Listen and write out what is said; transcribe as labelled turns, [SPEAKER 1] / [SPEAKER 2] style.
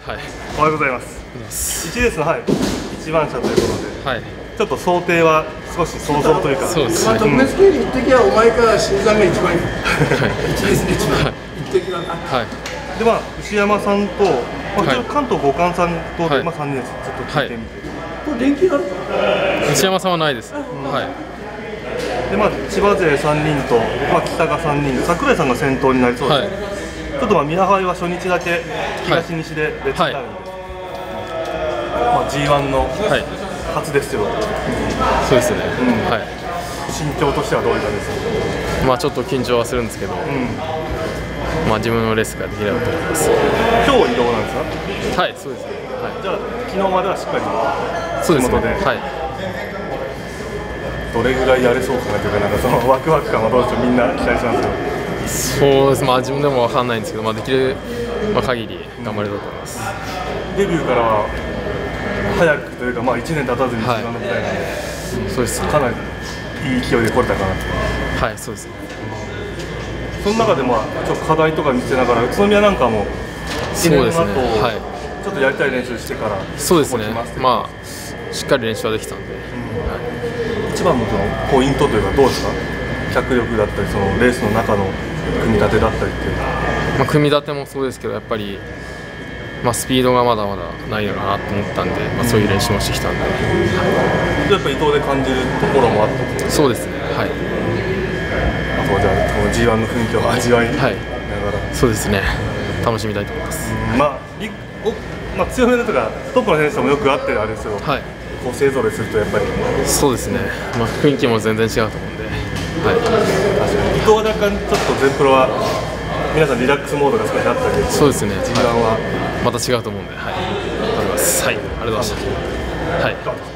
[SPEAKER 1] はい。
[SPEAKER 2] おはようございます。1レースの1番車ということで、ちょっと想定は少し想像というか、
[SPEAKER 1] そうですね。
[SPEAKER 3] 特別経理一滴はお前か新山が一番いい。1レースで一番一滴はな。
[SPEAKER 1] はい。
[SPEAKER 2] で牛山さんと、関東五冠さんとで3人です。ちょっと聞いてみて。
[SPEAKER 3] これ連携あるか？
[SPEAKER 1] 西山さんはないです。はい。
[SPEAKER 2] で千葉勢3人と北が3人で櫻井さんが先頭になりそうです。ちょっと宮原は初日だけ東西で別になるんで、G1 の初ですよ。
[SPEAKER 1] そうですね。はい。
[SPEAKER 2] 心境としてはどういう感じですか？
[SPEAKER 1] ちょっと緊張はするんですけど、自分のレースができればと思います。
[SPEAKER 2] 今日移動なんですか？
[SPEAKER 1] はい、そうですね。
[SPEAKER 2] じゃあ昨日まではしっかり
[SPEAKER 1] そうですね。はい。
[SPEAKER 2] どれぐらいやれそうかなというか、そのワクワク感はどうでしょう、みんな期待してますよ。
[SPEAKER 1] そうです。自分でも分かんないんですけど、できる限り頑張れたと思います。
[SPEAKER 2] デビューからは早くというか、1年経たずにG1の舞台なんで、
[SPEAKER 1] そうですね。
[SPEAKER 2] かなりいい勢いで来れたかなと。
[SPEAKER 1] はい、そうですね。
[SPEAKER 2] その中でちょっと課題とか見せながら、宇都宮なんかも1年後ちょっとやりたい練習してから、
[SPEAKER 1] そうですね。しっかり練習はできたんで。
[SPEAKER 2] 一番のポイントというか、どうですか？脚力だったり、そのレースの中の組み立てだったりっていう。
[SPEAKER 1] 組み立てもそうですけど、やっぱりスピードがまだまだないのかなと思ったんで、そういう練習もしてきたんで。
[SPEAKER 2] やっぱり伊藤で感じるところもあった。
[SPEAKER 1] そうですね。はい。
[SPEAKER 2] あとはじゃあこの G1 の雰囲気を味わいながら、
[SPEAKER 1] そうですね。楽しみたいと思います。
[SPEAKER 2] 強めのとかトップの選手ともよくあってあれですよ。こう勢ぞろいするとやっぱり。
[SPEAKER 1] そうですね。雰囲気も全然違うと思うんで。はい。
[SPEAKER 2] 伊藤は若干ちょっと全プロは皆さんリラックスモードが少しあったり。
[SPEAKER 1] そうですね。
[SPEAKER 2] G1は
[SPEAKER 1] また違うと思うんで、はい。頑張ります。はい。ありがとうございました。はい。